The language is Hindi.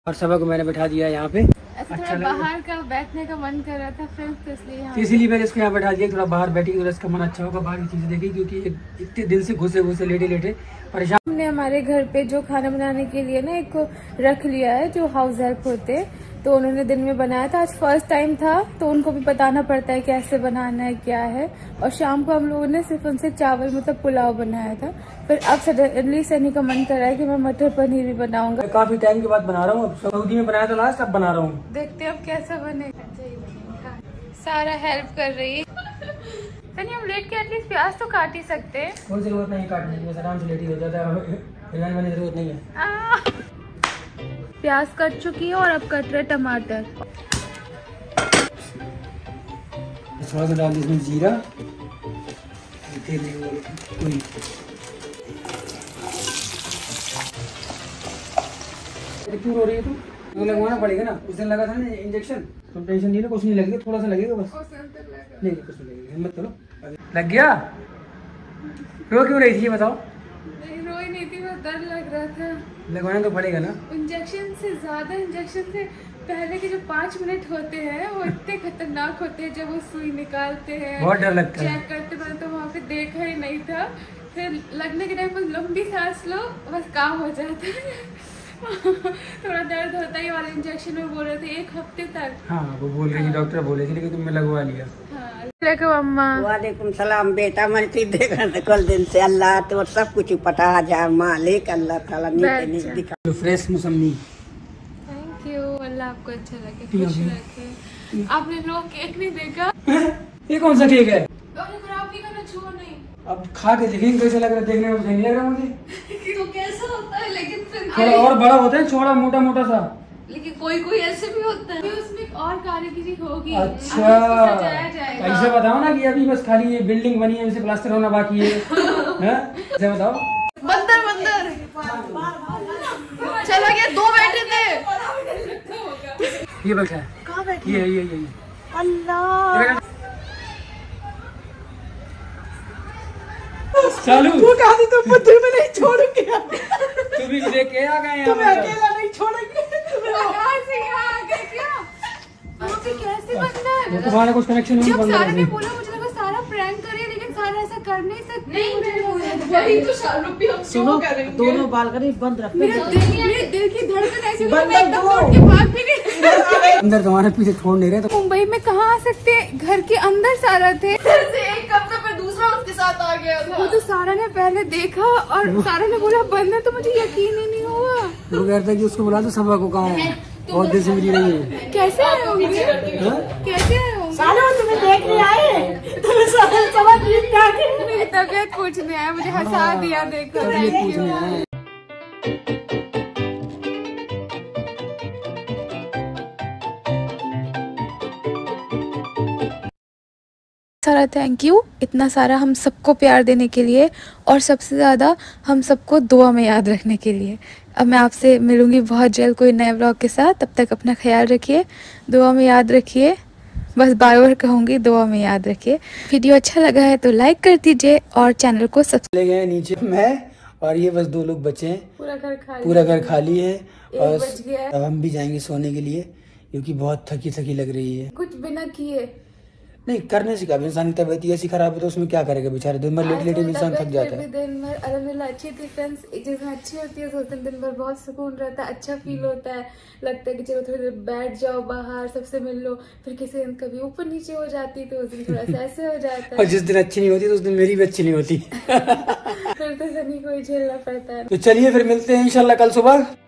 और सबा को मैंने बैठा दिया यहाँ पे। अच्छा बाहर का बैठने का मन कर रहा था फ्रेंड्स, तो इसीलिए मैंने इसको यहाँ बैठा दिया। थोड़ा बाहर बैठेगी तो इसका मन अच्छा होगा, बाहर की चीजें देखेगी, क्योंकि इतने दिन से घुसे लेटे परेशान। हमने हमारे घर पे जो खाना बनाने के लिए ना एक रख लिया है जो हाउस हेल्प होते, तो उन्होंने दिन में बनाया था। आज फर्स्ट टाइम था तो उनको भी बताना पड़ता है कैसे बनाना है क्या है। और शाम को हम लोगों ने सिर्फ उनसे चावल मतलब पुलाव बनाया था। फिर अब सडनली सनी का मन कर रहा है कि मैं मटर पनीर भी बनाऊंगा। काफी टाइम के बाद बना रहा हूँ, सऊदी में बनाया था लास्ट, अब बना रहा हूँ। देखते हैं अब कैसा बनेगा। सारा हेल्प कर रही है। सनी हम लेट के एटलीस्ट प्याज तो काट ही सकते हैं। कोई जरूरत नहीं काटने की, बस आराम से लेट ही हो जाता है, हिलाने वाली जरूरत नहीं है। प्याज कट चुकी है और अब कट रहे टमाटर। थोड़ा सा डाल दी इसमें जीरा, क्यों रो रही है तुम? तो लगवाना पड़ेगा ना, उस दिन लगा था ना इंजेक्शन। तुम टेंशन नहीं लो, कुछ नहीं लगेगा, थोड़ा सा लगेगा बस। नहीं कुछ नहीं लगेगा, हिम्मत करो। लग गया? रो क्यों रही थी ये बताओ? रो ही नहीं थी, बस डर लग रहा था। लगवाना तो पड़ेगा ना। इंजेक्शन से ज्यादा, इंजेक्शन से पहले के जो 5 मिनट होते हैं वो इतने खतरनाक होते हैं। जब वो सुई निकालते हैं, बहुत डर लगता है। चेक करते मैंने तो वहाँ पे देखा ही नहीं था। फिर लगने के टाइम पर लंबी सांस लो, बस काम हो जाता है। थोड़ा दर्द होता है वाले इंजेक्शन में, बोल रहे थे 1 हफ्ते तक। हाँ वो बोल रही थी, डॉक्टर बोले थे, लेकिन तुमने लगवा लिया। अम्मा वालेकुम सलाम बेटा, मैं देखा कल दिन से अल्लाह तो सब कुछ पता जा मालिक अल्लाह ताला नीचे दिखा। फ्रेश मौसमी। थैंक यू, अल्लाह आपको अच्छा लगे, खुश रखे। आपने लोग केक नहीं देखा? ये कौन सा केक है? खराब नहीं करना, छुओ नहीं। अब खा के देखेंगे कैसा लग रहा है। देखने में सही नहीं लग रहा मुझे। तो कैसा होता है? लेकिन फिर थोड़ा और बड़ा होता है, छोटा मोटा सा। लेकिन कोई ऐसे भी होता है। उसमें एक और कारीगरी होगी। अच्छा ऐसे बताओ ना कि अभी बस खाली ये बिल्डिंग बनी है, उसे प्लास्टर होना बाकी है। ऐसे बताओ। बंदर चला गया, 2 बैठे थे। ये बैठा है, कहाँ बैठे? ये अल्लाह चालू तू कहा थी तुम मुझे में नहीं छोड़ूंगी। तू भी लेके आ गए, तुम्हें अकेला नहीं छोड़ेंगे। कैसे बंदर? तुम्हारा कुछ कनेक्शन नहीं। जब सारा ने बोला मुझे लगा सारा प्रैंक कर रही है, लेकिन सारा ऐसा कर नहीं सकती। नहीं वही तो शाहरुख भी हम सुनो, दोनों बालकनी बंद रखो। मेरे दिल की धड़कन ऐसी हुई, मैं एकदम उठ के भाग भी नहीं। अंदर तुम्हारे पीछे छोड़ नहीं रहे तो। मुंबई में कहाँ आ सकते हैं? घर के अंदर सारा थे। एक कमरे पे दूसरा उसके साथ आ गया था। वो तो सारा ने पहले देखा और सारा ने बोला बंद है, तो मुझे यकीन ही नहीं हुआ। वो कहता है कि उसको बुला दो, सबा को कहाँ है, बहुत देर से मिली नहीं है। कैसे आए होंगे? कैसे आए होंगे? सालों तुम्हें देखने आए, तुम्हें समझ नहीं। मेरी तबीयत पूछने आया, मुझे हंसा दिया देखो। सारा थैंक यू, इतना सारा हम सबको प्यार देने के लिए, और सबसे ज़्यादा हम सबको दुआ में याद रखने के लिए। अब मैं आपसे मिलूंगी बहुत जल्द कोई नए ब्लॉग के साथ। तब तक अपना ख्याल रखिए, दुआ में याद रखिए। बस बार बार कहूँगी, दुआ में याद रखिए। वीडियो अच्छा लगा है तो लाइक कर दीजिए और चैनल को सब्सक्राइब। ले गए नीचे मैं और ये बस 2 लोग बचे हैं, पूरा घर खाली है। और अब हम भी जाएंगे सोने के लिए, क्योंकि बहुत थकी लग रही है। कुछ बिना किए नहीं करने से क्या, इंसान की तबीयत ऐसी खराब है तो उसमें क्या करेगा बेचारे। दिन भर लेटे इंसान थक जाता है। दिन भर अल्हम्दुलिल्लाह अच्छी थी फ्रेंड्स। एक चीज अच्छी होती है तो उस दिन भर बहुत सुकून रहता है, अच्छा फील होता है। लगता है कि चलो थोड़ी देर बैठ जाओ बाहर, सबसे मिल लो। फिर किसी दिन कभी ऊपर नीचे हो जाती तो उस दिन थोड़ा सा ऐसे हो जाता है। और जिस दिन अच्छी नहीं होती तो उस दिन मेरी भी अच्छी नहीं होती। फिर तो सनी को ही झेलना पड़ता है। तो चलिए फिर मिलते हैं इंशाल्लाह कल सुबह।